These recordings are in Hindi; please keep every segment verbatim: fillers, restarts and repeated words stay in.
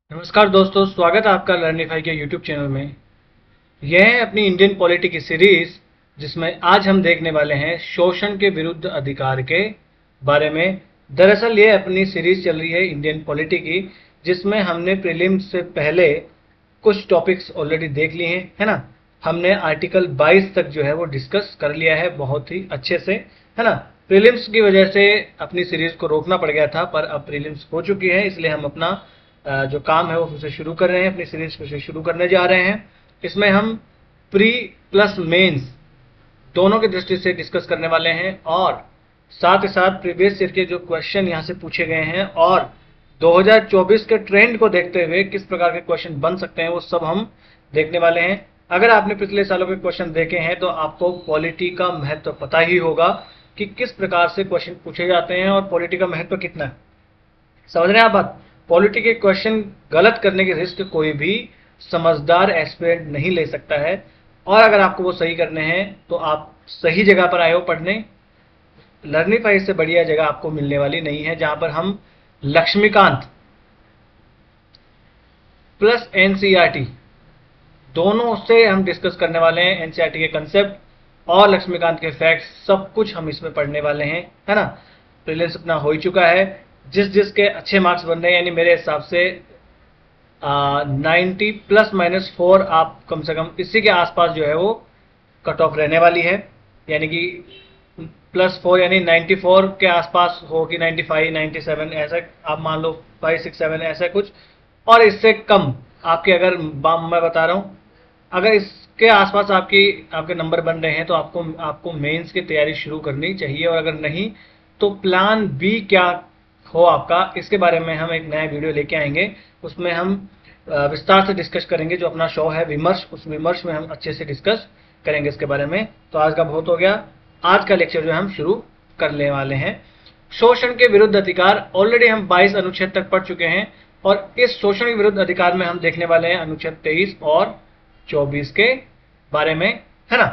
नमस्कार दोस्तों, स्वागत है आपका लर्निफाई के यूट्यूब चैनल में। यह है अपनी इंडियन पॉलिटी की सीरीज, जिसमें आज हम देखने वाले हैं शोषण के विरुद्ध अधिकार के बारे में। दरअसल ये अपनी सीरीज चल रही है इंडियन पॉलिटी की, जिसमें हमने प्रीलिम्स से पहले कुछ टॉपिक्स ऑलरेडी देख लिए हैं, है ना। हमने आर्टिकल बाईस तक जो है वो डिस्कस कर लिया है बहुत ही अच्छे से, है ना। प्रीलिम्स की वजह से अपनी सीरीज को रोकना पड़ गया था, पर अब प्रीलिम्स हो चुकी है, इसलिए हम अपना जो काम है वो फिर से शुरू कर रहे हैं, अपनी सीरीज फिर से शुरू करने जा रहे हैं। इसमें हम प्री प्लस मेंस दोनों की दृष्टि से डिस्कस करने वाले हैं, और साथ ही साथ प्रीवियस ईयर के जो क्वेश्चन यहाँ से पूछे गए हैं और दो हज़ार चौबीस के ट्रेंड को देखते हुए किस प्रकार के क्वेश्चन बन सकते हैं, वो सब हम देखने वाले हैं। अगर आपने पिछले सालों के क्वेश्चन देखे हैं तो आपको पॉलिटी का महत्व पता ही होगा कि किस प्रकार से क्वेश्चन पूछे जाते हैं और पॉलिटी का महत्व कितना है। समझ रहे हैं आप बात। पॉलिटी के क्वेश्चन गलत करने की रिस्क कोई भी समझदार एस्पिरेंट नहीं ले सकता है, और अगर आपको वो सही करने हैं तो आप सही जगह पर आए हो पढ़ने। लर्निफाई से बढ़िया जगह आपको मिलने वाली नहीं है, जहां पर हम लक्ष्मीकांत प्लस एनसीईआरटी दोनों से हम डिस्कस करने वाले हैं। एनसीईआरटी के कंसेप्ट और लक्ष्मीकांत के फैक्ट्स सब कुछ हम इसमें पढ़ने वाले हैं, है ना। प्रीलिम्स अपना हो ही चुका है। जिस जिसके अच्छे मार्क्स बन रहे हैं, यानी मेरे हिसाब से नाइन्टी प्लस माइनस फोर, आप कम से कम इसी के आसपास जो है वो कट ऑफ रहने वाली है। यानी कि प्लस फोर यानी नाइन्टी फोर के आसपास हो कि नाइन्टी फाइव नाइन्टी सेवन, ऐसा आप मान लो, फाइव सिक्स सेवन ऐसा कुछ। और इससे कम आपके, अगर मैं बता रहा हूँ, अगर इसके आसपास आपकी आपके नंबर बन रहे हैं तो आपको आपको मेंस की तैयारी शुरू करनी चाहिए। और अगर नहीं तो प्लान बी क्या हो आपका, इसके बारे में हम एक नया वीडियो लेके आएंगे। उसमें हम विस्तार से डिस्कस करेंगे। जो अपना शो है विमर्श, उस विमर्श में हम अच्छे से डिस्कस करेंगे इसके बारे में। तो आज का बहुत हो गया। आज का लेक्चर जो है हम शुरू करने वाले हैं। शोषण के विरुद्ध अधिकार, ऑलरेडी हम बाईस अनुच्छेद तक पढ़ चुके हैं, और इस शोषण के विरुद्ध अधिकार में हम देखने वाले हैं अनुच्छेद तेईस और चौबीस के बारे में, है ना।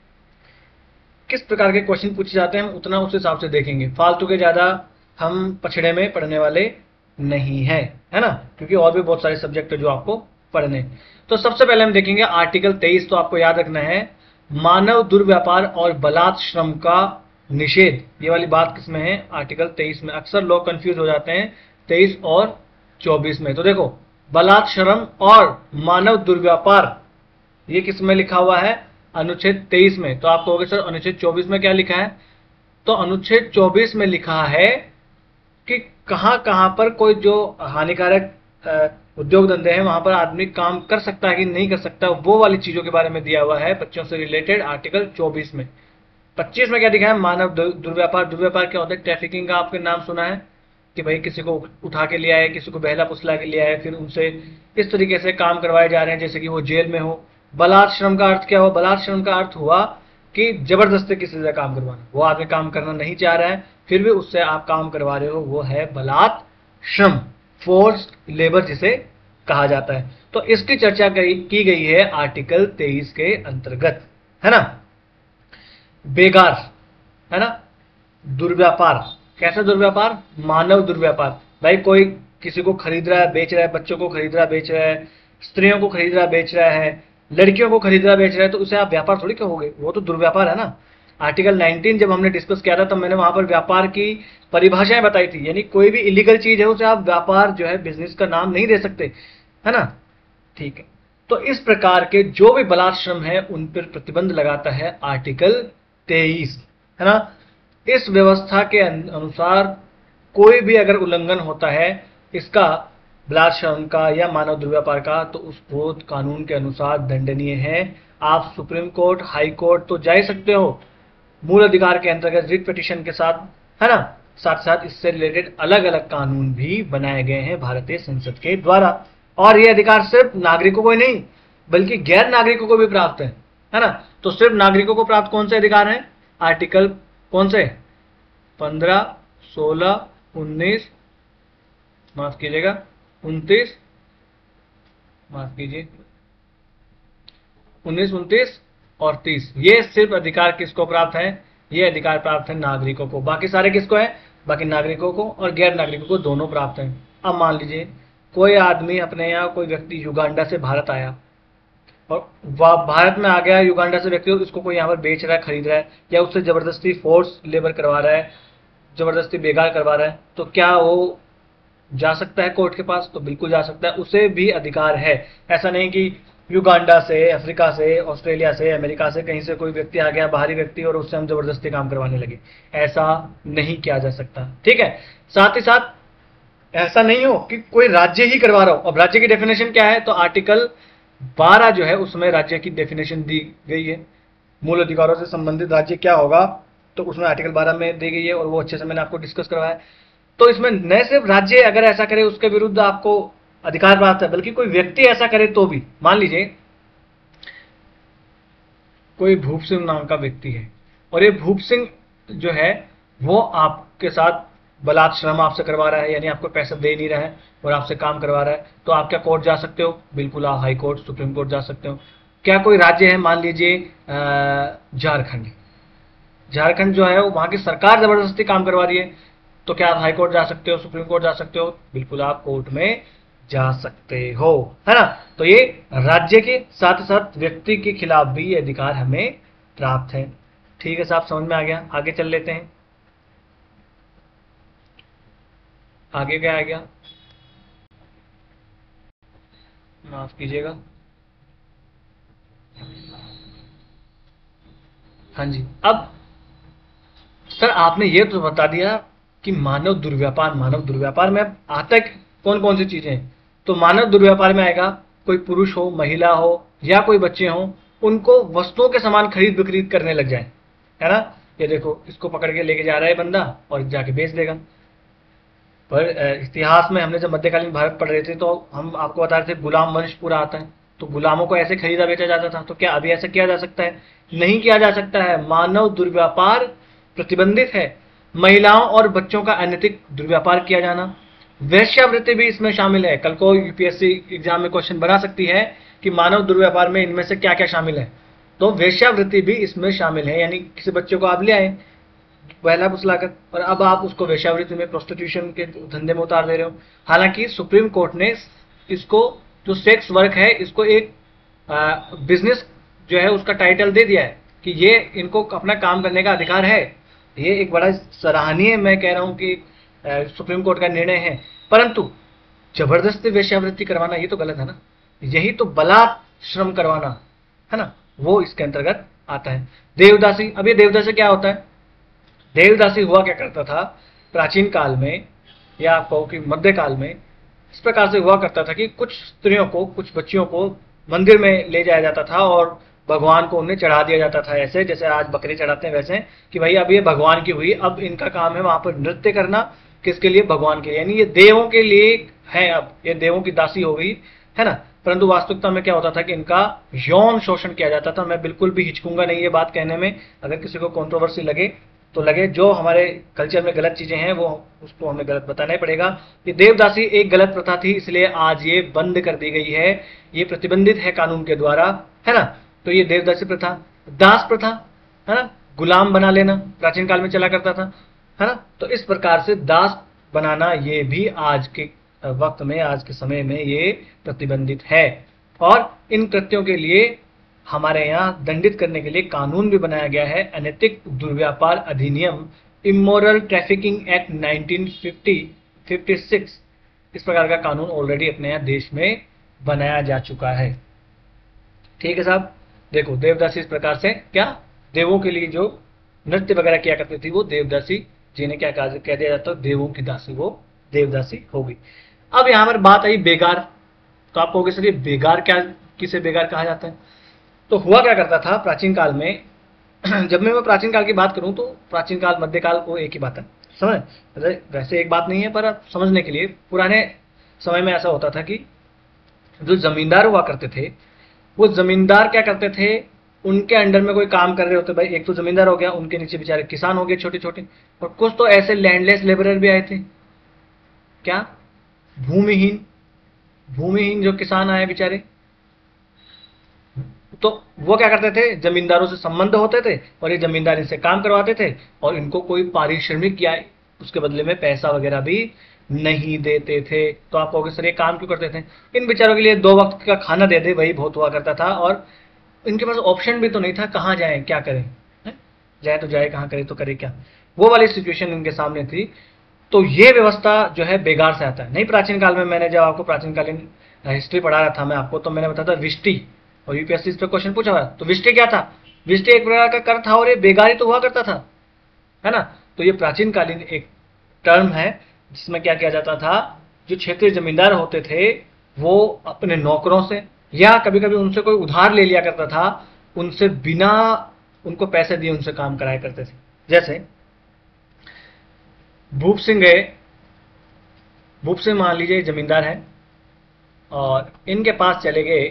किस प्रकार के क्वेश्चन पूछे जाते हैं हम उतना उस हिसाब से देखेंगे, फालतू के ज्यादा हम पछड़े में पढ़ने वाले नहीं है, है ना, क्योंकि और भी बहुत सारे सब्जेक्ट है जो आपको पढ़ने। तो सबसे पहले हम देखेंगे आर्टिकल तेईस। तो आपको याद रखना है, मानव दुर्व्यापार और बलात् श्रम का निषेध। ये वाली बात किसमें है? आर्टिकल तेईस में। अक्सर लोग कंफ्यूज हो जाते हैं तेईस और चौबीस में। तो देखो, बलात् श्रम और मानव दुर्व्यापार ये किस में लिखा हुआ है? अनुच्छेद तेईस में। तो आप कहोगे सर अनुच्छेद चौबीस में क्या लिखा है? तो अनुच्छेद चौबीस में लिखा है कि कहां कहां पर कोई जो हानिकारक उद्योग धंधे हैं वहां पर आदमी काम कर सकता है कि नहीं कर सकता, वो वाली चीजों के बारे में दिया हुआ है बच्चों से रिलेटेड आर्टिकल चौबीस में। पच्चीस में क्या लिखा है? मानव दुर्व्यापार। दुर्व्यापार क्या होता है? ट्रैफिकिंग का आपके नाम सुना है कि भाई किसी को उठा के लिया है, किसी को बहला फुसला के लिया है, फिर उनसे इस तरीके से काम करवाए जा रहे हैं जैसे कि वो जेल में हो। बलात् श्रम का अर्थ क्या हुआ? बलात् श्रम का अर्थ हुआ कि जबरदस्ती किसी से काम करवाना। वो आदमी काम करना नहीं चाह रहा है, फिर भी उससे आप काम करवा रहे हो, वो है बलात् श्रम, फोर्स्ड लेबर जिसे कहा जाता है। तो इसकी चर्चा की गई है आर्टिकल तेईस के अंतर्गत, है ना। बेगार, है ना। दुर्व्यापार, कैसा दुर्व्यापार? मानव दुर्व्यापार। भाई कोई किसी को खरीद रहा है, बेच रहा है, बच्चों को खरीद रहा है, बेच रहा है, स्त्रियों को खरीद रहा है, बेच रहा है, लड़कियों को खरीद रहा है, बेच रहा है, तो उसे आप व्यापार थोड़ी कहोगे, वो तो दुर्व्यापार है ना। आर्टिकल नाइनटीन जब हमने डिस्कस किया था तब मैंने वहां पर व्यापार की परिभाषाएं बताई थी। यानी कोई भी इलीगल चीज है उसे आप व्यापार जो है बिजनेस का नाम नहीं दे सकते, है ना। ठीक है। तो इस प्रकार के जो भी बलात् श्रम है उन पर प्रतिबंध लगाता है आर्टिकल तेईस, है ना। इस व्यवस्था के अनुसार कोई भी अगर उल्लंघन होता है इसका, बलात् श्रम का या मानव दुर्व्यापार का, तो उसको कानून के अनुसार दंडनीय है। आप सुप्रीम कोर्ट, हाई कोर्ट तो जा ही सकते हो मूल अधिकार के अंतर्गत रिट पिटीशन के साथ, है ना। साथ साथ इससे रिलेटेड अलग अलग कानून भी बनाए गए हैं भारतीय संसद के द्वारा, और ये अधिकार सिर्फ नागरिकों को ही नहीं बल्कि गैर नागरिकों को भी प्राप्त है, है ना। तो सिर्फ नागरिकों को प्राप्त कौन से अधिकार हैं? आर्टिकल कौन से? पंद्रह, सोलह, उन्नीस, माफ कीजिएगा उनतीस, माफ कीजिए उन्नीस, उनतीस और तीस। ये सिर्फ अधिकार किसको प्राप्त है? ये अधिकार प्राप्त है नागरिकों को। बाकी सारे किसको है? बाकी नागरिकों को और गैर नागरिकों को दोनों प्राप्त है। अब मान लीजिए कोई आदमी अपने यहाँ, कोई व्यक्ति युगांडा से भारत आया और वह भारत में आ गया, युगांडा से व्यक्ति, उसको कोई यहाँ पर बेच रहा है, खरीद रहा है, या उससे जबरदस्ती फोर्स लेबर करवा रहा है, जबरदस्ती बेगार करवा रहा है, तो क्या वो जा सकता है कोर्ट के पास? तो बिल्कुल जा सकता है, उसे भी अधिकार है। ऐसा नहीं कि युगांडा से, अफ्रीका से, ऑस्ट्रेलिया से, अमेरिका से कहीं से कोई व्यक्ति आ गया, बाहरी व्यक्ति, और उससे हम जबरदस्ती काम करवाने लगे, ऐसा नहीं किया जा सकता। ठीक है। साथ ही साथ ऐसा नहीं हो कि कोई राज्य ही करवा रहा हो। अब राज्य की डेफिनेशन क्या है? तो आर्टिकल बारह जो है उसमें राज्य की डेफिनेशन दी गई है। मूल अधिकारों से संबंधित राज्य क्या होगा, तो उसमें आर्टिकल बारह में दी गई है, और वो अच्छे से मैंने आपको डिस्कस करवाया है। तो इसमें न सिर्फ राज्य अगर ऐसा करे उसके विरुद्ध आपको अधिकार प्राप्त है, बल्कि कोई व्यक्ति ऐसा करे तो भी। मान लीजिए कोई भूप सिंह नाम का व्यक्ति है, और ये भूप सिंह जो है वो आपके साथ बलात्श्रम आपसे करवा रहा है, यानी आपको पैसा दे नहीं रहा है और आपसे काम करवा रहा है, तो आप क्या कोर्ट जा सकते हो? बिल्कुल, आप हाई कोर्ट, सुप्रीम कोर्ट जा सकते हो। क्या कोई राज्य है, मान लीजिए झारखंड, झारखंड जो है वहां की सरकार जबरदस्ती काम करवा रही है, तो क्या आप हाई कोर्ट जा सकते हो, सुप्रीम कोर्ट जा सकते हो? बिल्कुल, आप कोर्ट में जा सकते हो, है ना। तो ये राज्य के साथ साथ व्यक्ति के खिलाफ भी ये अधिकार हमें प्राप्त है। ठीक है साहब, समझ में आ गया? आगे चल लेते हैं। आगे क्या आ गया, माफ कीजिएगा। हाँ जी, अब सर आपने ये तो बता दिया कि मानव दुर्व्यापार, मानव दुर्व्यापार में अब आता कौन कौन सी चीजें हैं? तो मानव दुर्व्यापार में आएगा कोई पुरुष हो, महिला हो, या कोई बच्चे हो, उनको वस्तुओं के सामान खरीद बिक्री करने लग जाए, है ना। ये देखो, इसको पकड़ के लेके जा रहा है बंदा और जाके बेच देगा। पर इतिहास में हमने जब मध्यकालीन भारत पढ़ रहे थे तो हम आपको बता रहे थे गुलाम वंश पूरा आता है, तो गुलामों को ऐसे खरीदा बेचा जाता था। तो क्या अभी ऐसा किया जा सकता है? नहीं किया जा सकता है। मानव दुर्व्यापार प्रतिबंधित है। महिलाओं और बच्चों का अनैतिक दुर्व्यापार किया जाना, वेश्यावृत्ति भी इसमें शामिल है। कल को यूपीएससी एग्जाम में क्वेश्चन बना सकती है कि मानव दुर्व्यापार में इनमें से क्या क्या शामिल है, तो वेश्यावृत्ति भी इसमें शामिल है। यानी किसी बच्चे को आप ले आए पहला फुसलाकर, और अब आप उसको वेश्यावृत्ति में, प्रोस्टिट्यूशन के धंधे में उतार दे रहे हो। हालांकि सुप्रीम कोर्ट ने इसको, जो सेक्स वर्क है, इसको एक बिजनेस जो है उसका टाइटल दे दिया है कि ये इनको अपना काम करने का अधिकार है। ये एक बड़ा सराहनीय, मैं कह रहा हूं कि सुप्रीम कोर्ट का निर्णय है। परंतु जबरदस्ती वेश्यावृत्ति करवाना ये तो गलत है ना, यही तो बलात्श्रम करवाना है ना, वो इसके अंतर्गत आता है। देवदासी, अब ये देवदासी क्या होता है? देवदासी हुआ क्या करता था प्राचीन काल में, या आप कहो कि मध्यकाल में, इस प्रकार से हुआ करता था कि कुछ स्त्रियों को, कुछ बच्चियों को मंदिर में ले जाया जाता था और भगवान को उन्हें चढ़ा दिया जाता था। ऐसे जैसे आज बकरी चढ़ाते हैं वैसे, कि भाई अब ये भगवान की हुई, अब इनका काम है वहां पर नृत्य करना। किसके लिए? भगवान के लिए, यानी ये देवों के लिए है। अब ये देवों की दासी हो गई, है ना। परंतु वास्तविकता में क्या होता था कि इनका यौन शोषण किया जाता था। मैं बिल्कुल भी हिचकूंगा नहीं ये बात कहने में, अगर किसी को कंट्रोवर्सी लगे तो लगे। जो हमारे कल्चर में गलत चीजें हैं वो उसको हमें गलत बताना ही पड़ेगा। ये देवदासी एक गलत प्रथा थी, इसलिए आज ये बंद कर दी गई है, ये प्रतिबंधित है कानून के द्वारा, है ना। तो ये देवदासी प्रथा। दास प्रथा, है ना, गुलाम बना लेना प्राचीन काल में चला करता था, है ना। तो इस प्रकार से दास बनाना ये भी आज के वक्त में, आज के समय में ये प्रतिबंधित है। और इन कृत्यों के लिए हमारे यहाँ दंडित करने के लिए कानून भी बनाया गया है, अनैतिक दुर्व्यापार अधिनियम, immoral trafficking act nineteen fifty six. इस प्रकार का कानून ऑलरेडी अपने यहाँ देश में बनाया जा चुका है। ठीक है साहब, देखो देवदासी इस प्रकार से, क्या देवों के लिए जो नृत्य वगैरह किया करती थी वो देवदासी, जिन्हें क्या कह दिया जाता है, देवों की दासी, वो देवदासी हो गई। अब यहाँ पर बात आई बेगार। तो आप कहोगे सर ये बेगार क्या, किसे बेगार कहा जाता है? तो हुआ क्या करता था प्राचीन काल में, जब मैं मैं प्राचीन काल की बात करूं तो प्राचीन काल, मध्यकाल को एक ही बात है, समझ? वैसे एक बात नहीं है, पर अब समझने के लिए, पुराने समय में ऐसा होता था कि जो जमींदार हुआ करते थे, वो जमींदार क्या करते थे, उनके अंडर में कोई काम कर रहे होते, भाई एक तो जमींदार हो गया, उनके नीचे बेचारे किसान हो गए छोटे छोटे, और कुछ तो ऐसे लैंडलेस लेबरर भी आए थे, क्या भूमिहीन, भूमिहीन जो किसान आए बेचारे। तो वो क्या करते थे, जमींदारों से संबंध होते थे और ये जमींदार इनसे काम करवाते थे और इनको कोई पारिश्रमिक या उसके बदले में पैसा वगैरह भी नहीं देते थे। तो आप कहोगे सर ये काम क्यों करते थे? इन बेचारों के लिए दो वक्त का खाना दे दे वही बहुत हुआ करता था, और इनके पास ऑप्शन भी तो नहीं था, कहाँ जाए क्या करें, है? जाए तो जाए कहाँ, करे तो करे क्या, वो वाली सिचुएशन इनके सामने थी। तो ये व्यवस्था जो है बेगार से आता है। नहीं, प्राचीन काल में मैंने जब आपको प्राचीन कालीन हिस्ट्री पढ़ा रहा था मैं आपको, तो मैंने बताया था विष्टि, और यूपीएससी इस पर क्वेश्चन पूछा हुआ। तो विष्टि क्या था? विष्टि एक प्रकार का कर था, और ये बेगारी तो हुआ करता था, है ना। तो ये प्राचीन कालीन एक टर्म है जिसमें क्या किया जाता था, जो क्षेत्रीय जमींदार होते थे वो अपने नौकरों से या कभी कभी उनसे कोई उधार ले लिया करता था, उनसे बिना उनको पैसे दिए उनसे काम कराया करते थे। जैसे भूप सिंह गए, भूप सिंह मान लीजिए जमींदार है, और इनके पास चले गए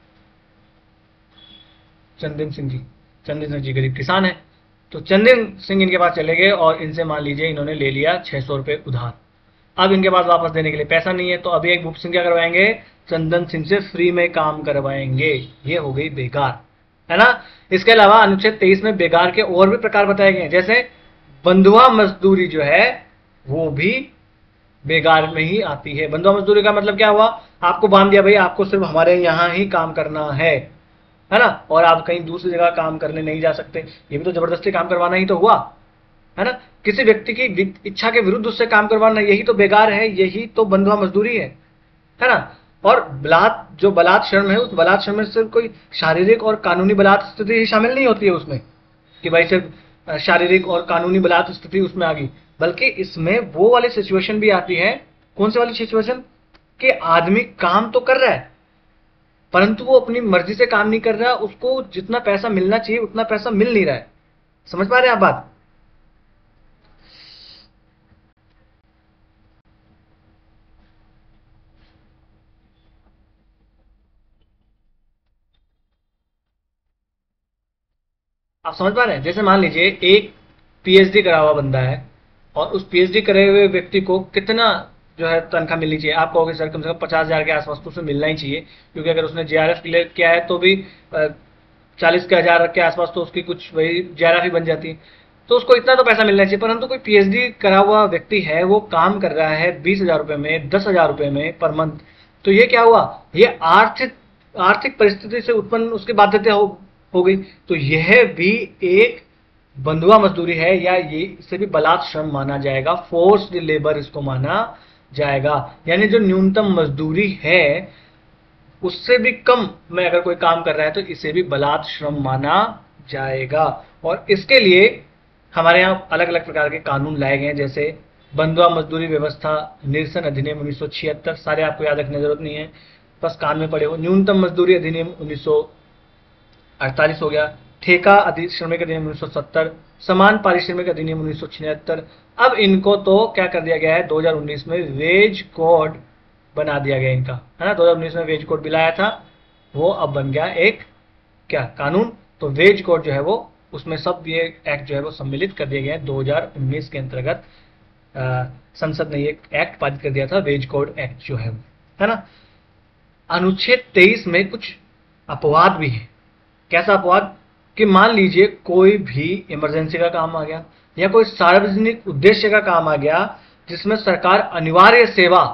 चंदन सिंह जी। चंदन सिंह जी गरीब किसान है, तो चंदन सिंह इनके पास चले गए और इनसे मान लीजिए इन्होंने ले लिया छह सौ रुपये उधार। अब इनके पास वापस देने के लिए पैसा नहीं है, तो अभी एक भूप सिंह क्या करवाएंगे, चंदन सिंह से फ्री में काम करवाएंगे। ये हो गई बेगार, है ना। इसके अलावा अनुच्छेद तेईस में बेगार के और भी प्रकार बताए गए हैं, जैसे बंधुआ मजदूरी जो है वो भी बेगार में ही आती है। बंधुआ मजदूरी का मतलब क्या हुआ, आपको बांध दिया भाई आपको सिर्फ हमारे यहाँ ही काम करना है है ना, और आप कहीं दूसरी जगह काम करने नहीं जा सकते। ये भी तो जबरदस्ती काम करवाना ही तो हुआ, है ना। किसी व्यक्ति की इच्छा के विरुद्ध उससे काम करवाना, यही तो बेगार है, यही तो बंधुआ मजदूरी है, है ना। और बलात् जो बलात् श्रम है, उस बलात् श्रम में सिर्फ कोई शारीरिक और कानूनी बलात् स्थिति ही शामिल नहीं होती है उसमें, कि भाई सिर्फ शारीरिक और कानूनी बलात् स्थिति उसमें आ गई, बल्कि इसमें वो वाली सिचुएशन भी आती है। कौन सी वाली सिचुएशन? कि आदमी काम तो कर रहा है परंतु वो अपनी मर्जी से काम नहीं कर रहा, उसको जितना पैसा मिलना चाहिए उतना पैसा मिल नहीं रहा है। समझ पा रहे हैं आप बात? आप समझ पा रहे हैं? जैसे मान लीजिए एक पीएचडी करा हुआ बंदा है, और उस पीएचडी करे हुए व्यक्ति को कितना जो है तनख्वाह मिलनी चाहिए? आप कहोगे सर कम से कम पचास हजार के आसपास तो उसे मिलना ही चाहिए, क्योंकि अगर उसने जेआरएफ क्लियर किया है तो भी चालीस के हजार के आसपास तो उसकी कुछ वही जेआरएफ ही बन जाती है, तो उसको इतना तो पैसा मिलना चाहिए। परंतु कोई पीएचडी करा हुआ व्यक्ति है, वो काम कर रहा है बीस हजार रुपये में, दस हजार रुपये में पर मंथ, तो ये क्या हुआ, ये आर्थिक आर्थिक परिस्थिति से उत्पन्न उसकी बाध्यता हो हो गई। तो यह भी एक बंधुआ मजदूरी है, या ये इसे भी बलात् श्रम माना जाएगा, फोर्स्ड लेबर इसको माना जाएगा। यानी जो न्यूनतम मजदूरी है उससे भी कम में अगर कोई काम कर रहा है तो इसे भी बलात् श्रम माना जाएगा। और इसके लिए हमारे यहाँ अलग अलग प्रकार के कानून लाए गए हैं, जैसे बंधुआ मजदूरी व्यवस्था निरसन अधिनियम उन्नीस सौ छिहत्तर, सारे आपको याद रखने की जरूरत नहीं है, बस कान में पड़े हो। न्यूनतम मजदूरी अधिनियम उन्नीस सौ अड़तालीस हो गया, ठेका अधि श्रमिक अधिनियम उन्नीस सौ सत्तर, समान पारिश्रमिक अधिनियम उन्नीस सौ छिहत्तर। अब इनको तो क्या कर दिया गया है, दो हज़ार उन्नीस में वेज कोड बना दिया गया इनका, है ना। दो हज़ार उन्नीस में वेज कोड बिल आया था, वो अब बन गया एक क्या कानून। तो वेज कोड जो है वो उसमें सब ये एक्ट जो है वो सम्मिलित कर दिए गए हैं। दो हज़ार उन्नीस के अंतर्गत संसद ने एक एक्ट पारित कर दिया था, वेज कोड एक्ट जो है वो, है ना। अनुच्छेद तेईस में कुछ अपवाद भी है। कैसा अपवाद? कि मान लीजिए कोई भी इमरजेंसी का काम आ गया, या कोई सार्वजनिक उद्देश्य का काम आ गया, जिसमें सरकार अनिवार्य सेवा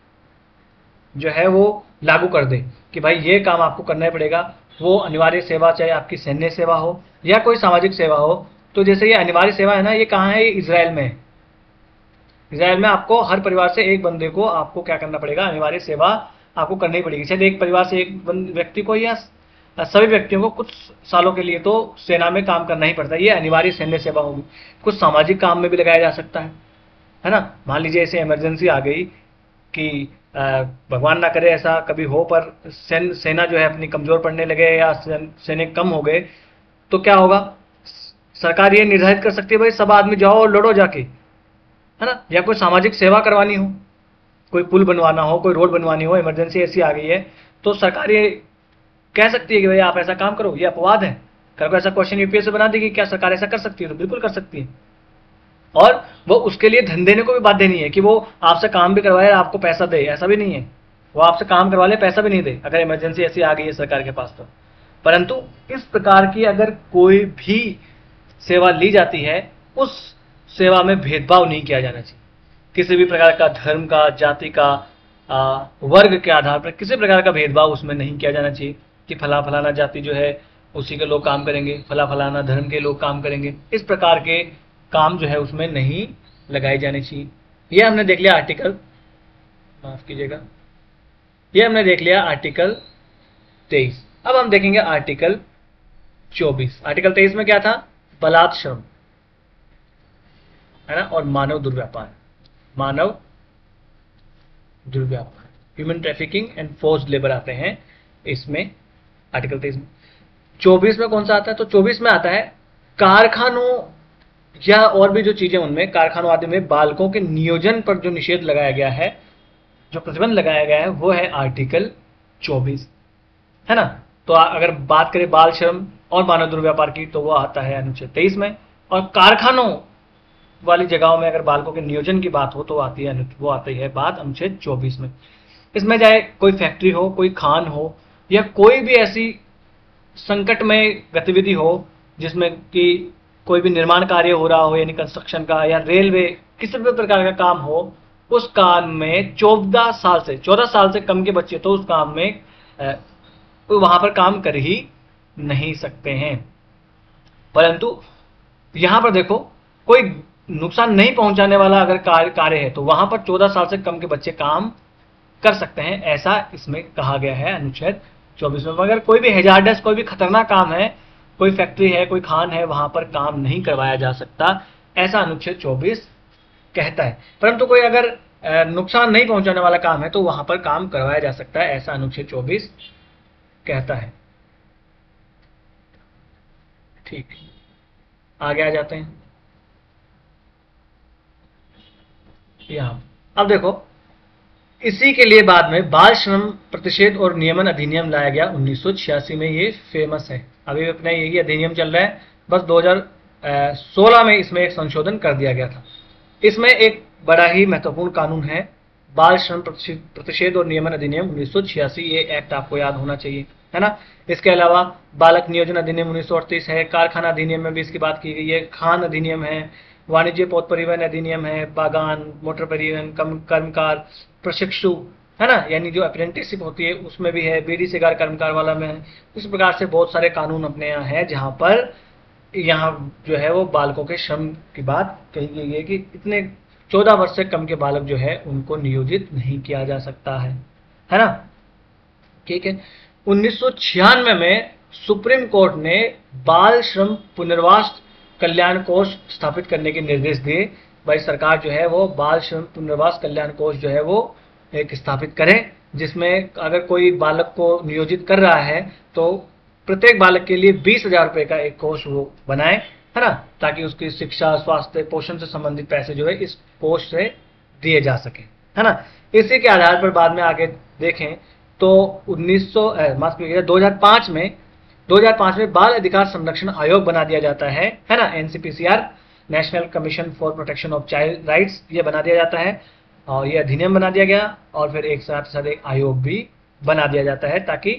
जो है वो लागू कर दे कि भाई ये काम आपको करना ही पड़ेगा। वो अनिवार्य सेवा चाहे आपकी सैन्य सेवा हो या कोई सामाजिक सेवा हो। तो जैसे ये अनिवार्य सेवा है ना, ये कहाँ है? ये इजराइल में है। इजराइल में आपको हर परिवार से एक बंदे को आपको क्या करना पड़ेगा, अनिवार्य सेवा आपको करनी पड़ेगी। शायद एक परिवार से एक व्यक्ति को या सभी व्यक्तियों को कुछ सालों के लिए तो सेना में काम करना ही पड़ता है, ये अनिवार्य सैन्य सेवा होगी। कुछ सामाजिक काम में भी लगाया जा सकता है, है ना। मान लीजिए ऐसे इमरजेंसी आ गई कि भगवान ना करे ऐसा कभी हो, पर सेन, सेना जो है अपनी कमजोर पड़ने लगे या सैनिक कम हो गए, तो क्या होगा? सरकार ये निर्धारित कर सकती है भाई सब आदमी जाओ और लड़ो जाके, है ना। या कोई सामाजिक सेवा करवानी हो, कोई पुल बनवाना हो, कोई रोड बनवानी हो, इमरजेंसी ऐसी आ गई है, तो सरकार ये कह सकती है कि भाई आप ऐसा काम करो। ये अपवाद है। कल को ऐसा क्वेश्चन यूपीएससी बना देगी, क्या सरकार ऐसा कर सकती है? तो बिल्कुल कर सकती है। और वो उसके लिए धन देने को भी बाध्य नहीं है कि वो आपसे काम भी करवाए आपको पैसा दे, ऐसा भी नहीं है। वो आपसे काम करवा ले पैसा भी नहीं दे अगर इमरजेंसी ऐसी आ गई है सरकार के पास तो। परंतु इस प्रकार की अगर कोई भी सेवा ली जाती है, उस सेवा में भेदभाव नहीं किया जाना चाहिए। किसी भी प्रकार का धर्म का, जाति का, आ, वर्ग के आधार पर किसी प्रकार का भेदभाव उसमें नहीं किया जाना चाहिए कि फला फलाना जाति जो है उसी के लोग काम करेंगे, फला फलाना धर्म के लोग काम करेंगे। इस प्रकार के काम जो है उसमें नहीं लगाए जाने चाहिए। ये हमने देख लिया आर्टिकल, माफ कीजिएगा, ये हमने देख लिया आर्टिकल तेईस। अब हम देखेंगे आर्टिकल चौबीस। आर्टिकल तेईस में क्या था? बलात् श्रम, है ना, और मानव दुर्व्यापार, मानव दुर्व्यापार, human trafficking and forced labour आते हैं इसमें आर्टिकल तेईस में। चौबीस में कौन सा आता है? तो चौबीस में आता है कारखानों या और भी जो चीजें उनमें, कारखानों आदि में बालकों के नियोजन पर जो निषेध लगाया गया है, जो प्रतिबंध लगाया गया है, वो है आर्टिकल चौबीस, है ना। तो अगर बात करें बाल श्रम और मानव दुर्व्यापार की तो वो आता है अनुच्छेद तेईस में, और कारखानों वाली जगहों में अगर बालकों के नियोजन की बात हो तो आती है वो आती है बात अनुच्छेद चौबीस में। इसमें चाहे कोई फैक्ट्री हो, कोई खान हो, या कोई भी ऐसी संकट में गतिविधि हो जिसमें कि कोई भी निर्माण कार्य हो रहा हो, यानी कंस्ट्रक्शन का, या रेलवे, किसी भी प्रकार का काम हो, उस काम में चौदह साल से चौदह साल से कम के बच्चे तो उस काम में वहां पर काम कर ही नहीं सकते हैं। परंतु यहां पर देखो, कोई नुकसान नहीं पहुंचाने वाला अगर कार्य कार्य है तो वहां पर चौदह साल से कम के बच्चे काम कर सकते हैं, ऐसा इसमें कहा गया है अनुच्छेद चौबीस में। मगर कोई भी हैजार्डस, कोई भी खतरनाक काम है, कोई फैक्ट्री है, कोई खान है, वहां पर काम नहीं करवाया जा सकता, ऐसा अनुच्छेद चौबीस कहता है। परंतु कोई अगर नुकसान नहीं पहुंचाने वाला काम है तो वहां पर काम करवाया जा सकता है, ऐसा अनुच्छेद चौबीस कहता है। ठीक, आगे आ जाते हैं यहां। अब देखो, इसी के लिए बाद में बाल श्रम प्रतिषेध और नियमन अधिनियम लाया गया उन्नीस सौ छियासी में। ये फेमस है, अभी अपना यही अधिनियम चल रहा है, बस दो हज़ार सोलह में इसमें एक संशोधन कर दिया गया था। इसमें एक बड़ा ही महत्वपूर्ण कानून है, बाल श्रम प्रतिषेध और नियमन अधिनियम उन्नीस सौ छियासी। ये एक्ट आपको याद होना चाहिए, है ना। इसके अलावा बालक नियोजन अधिनियम उन्नीस सौ अड़तीस है, कारखाना अधिनियम में भी इसकी बात की गई है, खान अधिनियम है, वाणिज्य पथ परिवहन अधिनियम है, बागान, मोटर परिवहन, कर्मकार प्रशिक्षु, है ना, यानी जो अप्रेंटिसशिप होती है उसमें भी है, बीड़ी सिगार कर्मकार वाला में है। इस प्रकार से बहुत सारे कानून अपने यहाँ है जहाँ पर यहाँ जो है वो बालकों के श्रम की बात कही गई है कि इतने चौदह वर्ष से कम के बालक जो है उनको नियोजित नहीं किया जा सकता है, है ना। ठीक है, उन्नीस सौ छियानवे में सुप्रीम कोर्ट ने बाल श्रम पुनर्वास कल्याण कोष स्थापित करने के निर्देश दिए। भाई सरकार जो है वो बाल श्रम पुनर्वास कल्याण कोष जो है वो एक स्थापित करे, जिसमें अगर कोई बालक को नियोजित कर रहा है तो प्रत्येक बालक के लिए बीस हजार रुपए का एक कोष वो बनाए, है ना, ताकि उसकी शिक्षा, स्वास्थ्य, पोषण से संबंधित पैसे जो है इस कोष से दिए जा सके, है ना। इसी के आधार पर बाद में आगे देखें तो उन्नीस सौ माफ कीजिएगा दो हज़ार पाँच में दो हज़ार पाँच में बाल अधिकार संरक्षण आयोग बना दिया जाता है, है ना, NCPCR, national commission for protection of child rights, ये बना दिया जाता है और ये अधिनियम बना दिया गया, और फिर एक साथ साथ एक आयोग भी बना दिया जाता है ताकि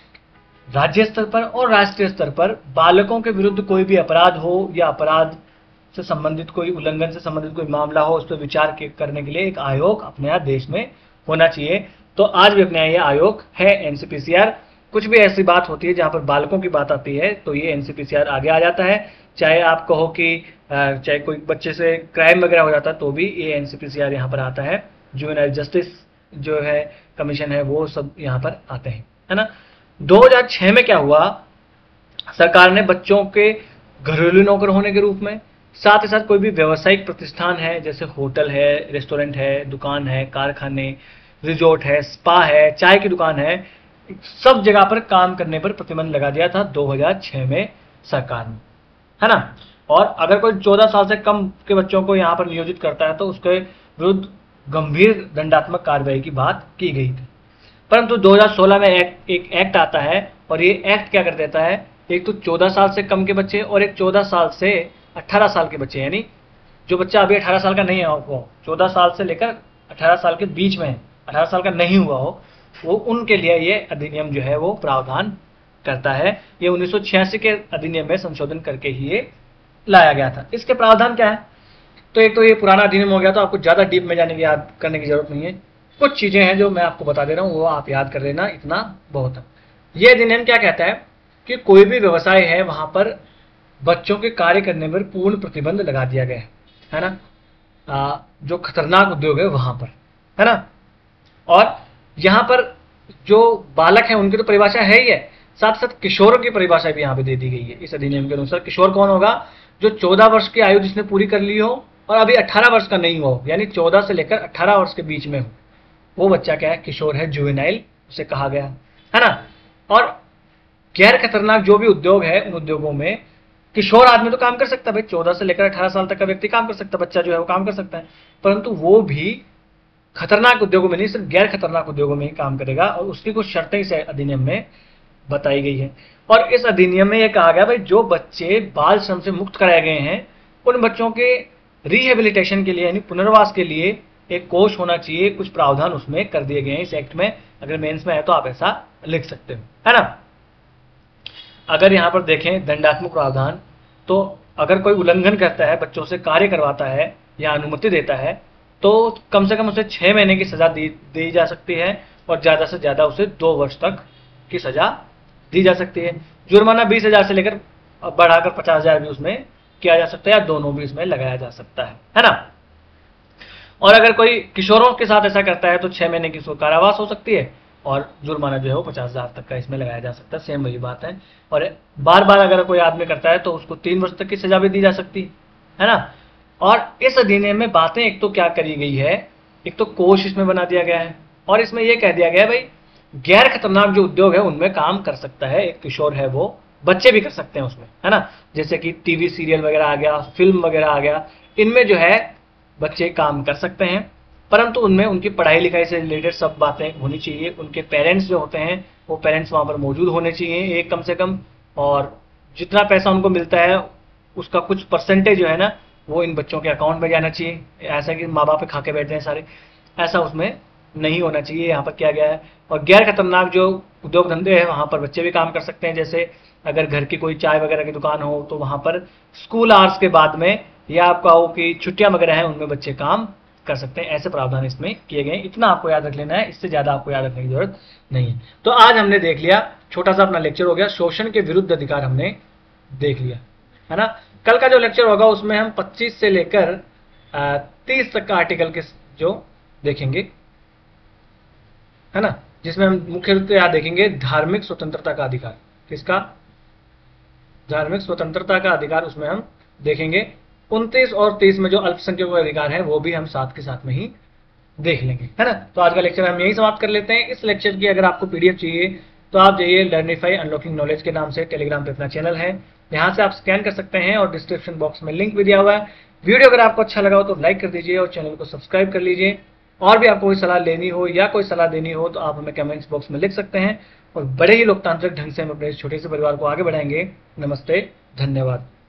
राज्य स्तर पर और राष्ट्रीय स्तर पर बालकों के विरुद्ध कोई भी अपराध हो या अपराध से संबंधित कोई उल्लंघन से संबंधित कोई मामला हो, उस पर विचार करने के लिए एक आयोग अपने यहाँ देश में होना चाहिए। तो आज भी अपने यहाँ ये आयोग है एनसीपीसीआर। कुछ भी ऐसी बात होती है जहाँ पर बालकों की बात आती है तो ये एनसीपीसीआर आगे आ जाता है। चाहे आप कहो कि चाहे कोई बच्चे से क्राइम वगैरह हो जाता है तो भी ये एनसीपीसीआर यहाँ पर आता है। जुवेनाइल जस्टिस जो है कमीशन है वो सब यहाँ पर आते हैं, है ना। दो हज़ार छह में क्या हुआ, सरकार ने बच्चों के घरेलू नौकर होने के रूप में, साथ ही साथ कोई भी व्यावसायिक प्रतिष्ठान है जैसे होटल है, रेस्टोरेंट है, दुकान है, कारखाने, रिजोर्ट है, स्पा है, चाय की दुकान है, सब जगह पर काम करने पर प्रतिबंध लगा दिया था दो हज़ार छह में सरकार ने, है ना। और अगर कोई चौदह साल से कम के बच्चों को यहाँ पर नियोजित करता है तो उसके विरुद्ध गंभीर दंडात्मक कार्रवाई की बात की गई थी। परंतु दो हज़ार सोलह में एक, एक एक्ट आता है और ये एक्ट क्या कर देता है, एक तो चौदह साल से कम के बच्चे और एक चौदह साल से अठारह साल के बच्चे, यानी जो बच्चा अभी अठारह साल का नहीं है वो चौदह साल से लेकर अठारह साल के बीच में, अठारह साल का नहीं हुआ हो, वो उनके लिए ये अधिनियम जो है वो प्रावधान करता है। ये उन्नीस सौ छियासी के अधिनियम में संशोधन करके ही ये लाया गया था। इसके प्रावधान क्या है, तो एक तो ये पुराना अधिनियम हो गया, तो आपको ज़्यादा डीप में जाने की याद करने की जरूरत नहीं है। कुछ चीज़ें हैं जो मैं आपको बता दे रहा हूँ, वो आप याद कर लेना, इतना बहुत है। ये अधिनियम क्या कहता है कि कोई भी व्यवसाय है वहां पर बच्चों के कार्य करने पर पूर्ण प्रतिबंध लगा दिया गया है, है ना। आ, जो खतरनाक उद्योग है वहां पर, है ना। और यहां पर जो बालक है उनकी तो परिभाषा है ही है, साथ साथ किशोरों की परिभाषा भी यहाँ पे दे दी गई है इस अधिनियम के अनुसार। किशोर कौन होगा? जो चौदह वर्ष की आयु जिसने पूरी कर ली हो और अभी अठारह वर्ष का नहीं हो, यानी चौदह से लेकर अठारह वर्ष के बीच में हो, वो बच्चा क्या है? किशोर है, जुवेनाइल उसे कहा गया है ना। और गैर खतरनाक जो भी उद्योग है, उन उद्योगों में किशोर आदमी तो काम कर सकता है भाई, चौदह से लेकर अठारह साल तक का व्यक्ति काम कर सकता है, बच्चा जो है वो काम कर सकता है, परंतु वो भी खतरनाक उद्योगों में नहीं, सिर्फ गैर खतरनाक उद्योगों में ही काम करेगा, और उसकी कुछ शर्तें इस अधिनियम में बताई गई है। और इस अधिनियम में यह कहा गया भाई जो बच्चे बाल श्रम से मुक्त कराए गए हैं, उन बच्चों के रिहेबिलिटेशन के लिए यानी पुनर्वास के लिए एक कोष होना चाहिए, कुछ प्रावधान उसमें कर दिए गए हैं इस एक्ट में। अगर मेंस में है तो आप ऐसा लिख सकते हो, है ना। अगर यहां पर देखें दंडात्मक प्रावधान, तो अगर कोई उल्लंघन करता है, बच्चों से कार्य करवाता है या अनुमति देता है, तो कम से कम उसे छह महीने की सजा दी, दी जा सकती है, और ज्यादा से ज्यादा उसे दो वर्ष तक की सजा दी जा सकती है। जुर्माना बीस हजार से लेकर बढ़ाकर पचास हजार भी उसमें किया जा सकता है, या दोनों भी इसमें लगाया जा सकता है, है ना। और अगर कोई किशोरों के साथ ऐसा करता है तो छह महीने की कारावास हो सकती है, और जुर्माना जो है वो पचास हजार तक का इसमें लगाया जा सकता है, सेम वही बात है। और बार बार अगर कोई आदमी करता है तो उसको तीन वर्ष तक की सजा भी दी जा सकती है ना। और इस अधिनियम में बातें एक तो क्या करी गई है, एक तो कोष इसमें बना दिया गया है, और इसमें यह कह दिया गया है भाई गैर खतरनाक जो उद्योग है उनमें काम कर सकता है एक किशोर है, वो बच्चे भी कर सकते हैं उसमें, है ना। जैसे कि टीवी सीरियल वगैरह आ गया, फिल्म वगैरह आ गया, इनमें जो है बच्चे काम कर सकते हैं, परंतु उनमें उनकी पढ़ाई लिखाई से रिलेटेड सब बातें होनी चाहिए। उनके पेरेंट्स जो होते हैं वो पेरेंट्स वहां पर मौजूद होने चाहिए एक कम से कम, और जितना पैसा उनको मिलता है उसका कुछ परसेंटेज जो है ना वो इन बच्चों के अकाउंट में जाना चाहिए। ऐसा कि माँ बाप खा के बैठते हैं सारे, ऐसा उसमें नहीं होना चाहिए, यहाँ पर किया गया है। और गैर खतरनाक जो उद्योग धंधे हैं वहां पर बच्चे भी काम कर सकते हैं, जैसे अगर घर की कोई चाय वगैरह की दुकान हो तो वहां पर स्कूल आवर्स के बाद में, या आप कहो कि छुट्टियां वगैरह हैं उनमें बच्चे काम कर सकते हैं। ऐसे प्रावधान इसमें किए गए, इतना आपको याद रख लेना है, इससे ज्यादा आपको याद रखने की जरूरत नहीं है। तो आज हमने देख लिया, छोटा सा अपना लेक्चर हो गया, शोषण के विरुद्ध अधिकार हमने देख लिया, है ना। कल का जो लेक्चर होगा उसमें हम पच्चीस से लेकर तीस तक का आर्टिकल के जो देखेंगे, है ना, जिसमें हम मुख्य रूप से यहाँ देखेंगे धार्मिक स्वतंत्रता का अधिकार। किसका? धार्मिक स्वतंत्रता का अधिकार उसमें हम देखेंगे। उनतीस और तीस में जो अल्पसंख्यकों का अधिकार है वो भी हम साथ के साथ में ही देख लेंगे, है ना। तो आज का लेक्चर हम यही समाप्त कर लेते हैं। इस लेक्चर की अगर आपको पीडीएफ चाहिए तो आप जाइए लर्निफाई अनलॉकिंग नॉलेज के नाम से टेलीग्राम पे अपना चैनल है, यहाँ से आप स्कैन कर सकते हैं, और डिस्क्रिप्शन बॉक्स में लिंक भी दिया हुआ है। वीडियो अगर आपको अच्छा लगा हो तो लाइक कर दीजिए और चैनल को सब्सक्राइब कर लीजिए। और भी आपको कोई सलाह लेनी हो या कोई सलाह देनी हो तो आप हमें कमेंट्स बॉक्स में लिख सकते हैं, और बड़े ही लोकतांत्रिक ढंग से हम अपने इस छोटे से परिवार को आगे बढ़ाएंगे। नमस्ते, धन्यवाद।